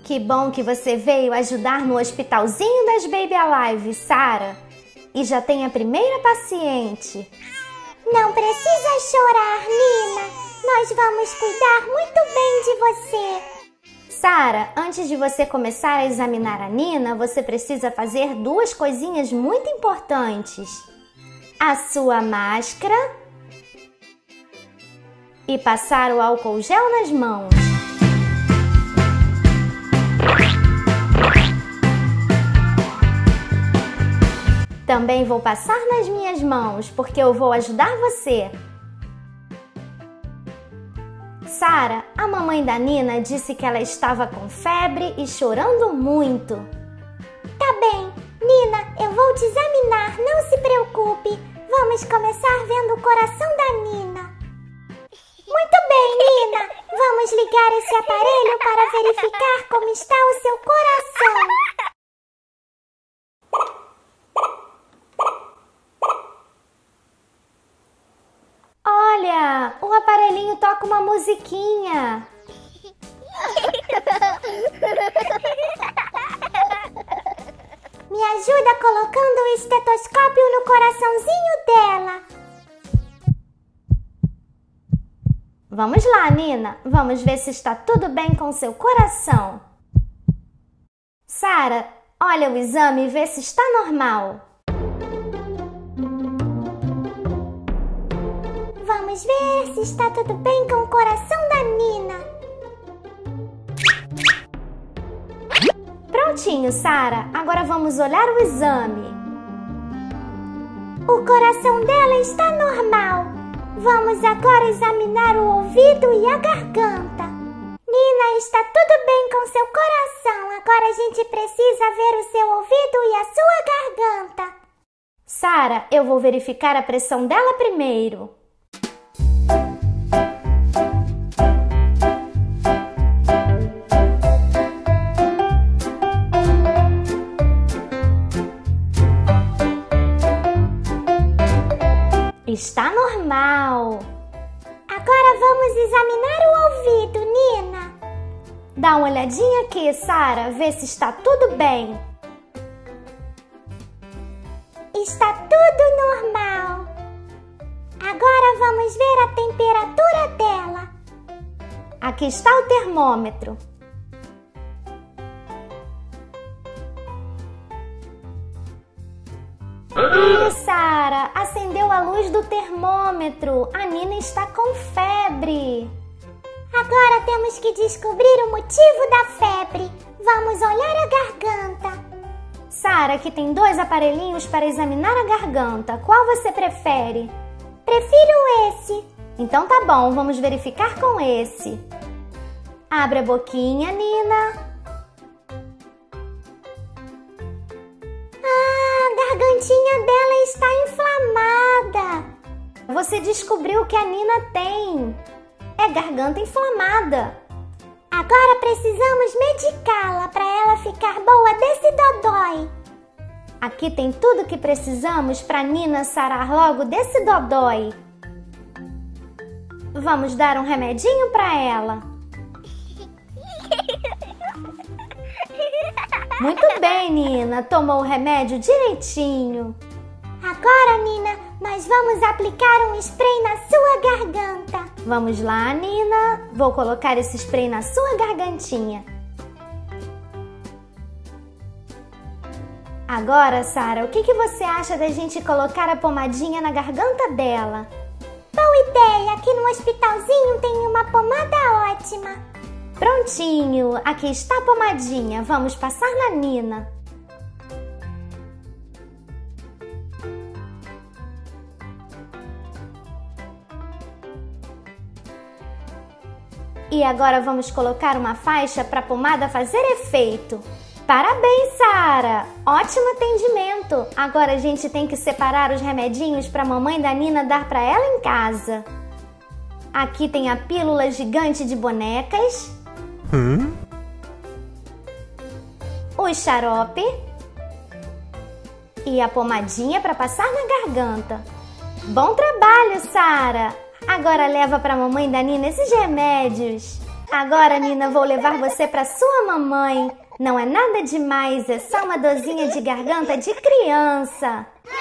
Que bom que você veio ajudar no hospitalzinho das Baby Alive, Sara. E já tem a primeira paciente. Não precisa chorar, Nina. Nós vamos cuidar muito bem de você. Sara, antes de você começar a examinar a Nina, você precisa fazer duas coisinhas muito importantes. A sua máscara e passar o álcool gel nas mãos. Também vou passar nas minhas mãos, porque eu vou ajudar você. Sara, a mamãe da Nina disse que ela estava com febre e chorando muito. Tá bem, Nina, eu vou te examinar, não se preocupe. Vamos começar vendo o coração da Nina. Muito bem, Nina. Vamos ligar esse aparelho para verificar como está o seu coração. Olha, o aparelhinho toca uma musiquinha. Me ajuda colocando o estetoscópio no coraçãozinho dela. Vamos lá, Nina. Vamos ver se está tudo bem com seu coração. Sara, olha o exame e vê se está normal. Vamos ver se está tudo bem com o coração da Nina. Prontinho, Sara. Agora vamos olhar o exame. O coração dela está normal. Vamos agora examinar o ouvido e a garganta. Nina, está tudo bem com seu coração. Agora a gente precisa ver o seu ouvido e a sua garganta. Sara, eu vou verificar a pressão dela primeiro. Está normal. Agora vamos examinar o ouvido, Nina. Dá uma olhadinha aqui, Sara, vê se está tudo bem. Está tudo normal. Agora vamos ver a temperatura dela. Aqui está o termômetro. Sara, acendeu a luz do termômetro. A Nina está com febre. Agora temos que descobrir o motivo da febre. Vamos olhar a garganta. Sara, aqui tem dois aparelhinhos para examinar a garganta. Qual você prefere? Prefiro esse. Então tá bom, vamos verificar com esse. Abre a boquinha, Nina. A gargantinha dela está inflamada. Você descobriu o que a Nina tem. É garganta inflamada. Agora precisamos medicá-la para ela ficar boa desse dodói. Aqui tem tudo que precisamos para Nina sarar logo desse dodói. Vamos dar um remedinho para ela. Muito bem, Nina. Tomou o remédio direitinho. Agora, Nina, nós vamos aplicar um spray na sua garganta. Vamos lá, Nina. Vou colocar esse spray na sua gargantinha. Agora, Sara, o que você acha da gente colocar a pomadinha na garganta dela? Boa ideia! Aqui no hospitalzinho tem uma pomada ótima. Prontinho! Aqui está a pomadinha. Vamos passar na Nina. E agora vamos colocar uma faixa para a pomada fazer efeito. Parabéns, Sara! Ótimo atendimento! Agora a gente tem que separar os remedinhos para a mamãe da Nina dar para ela em casa. Aqui tem a pílula gigante de bonecas. O xarope. E a pomadinha para passar na garganta. Bom trabalho, Sara! Agora leva para a mamãe da Nina esses remédios. Agora, Nina, vou levar você para sua mamãe. Não é nada demais, é só uma dorzinha de garganta de criança.